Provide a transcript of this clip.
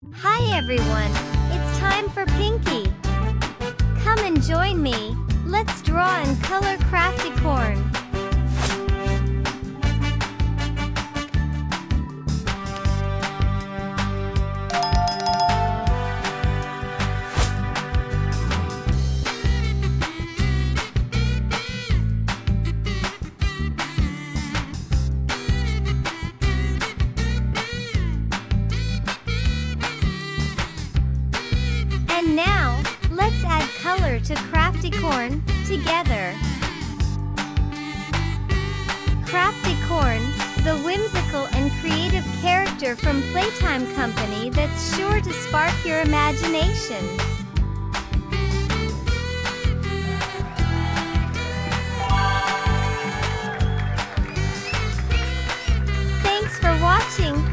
Hi everyone, it's time for Pinky. Come and join me. Let's draw and color Craftycorn. And now, let's add color to Craftycorn together. Craftycorn, the whimsical and creative character from Playtime Company that's sure to spark your imagination. Thanks for watching.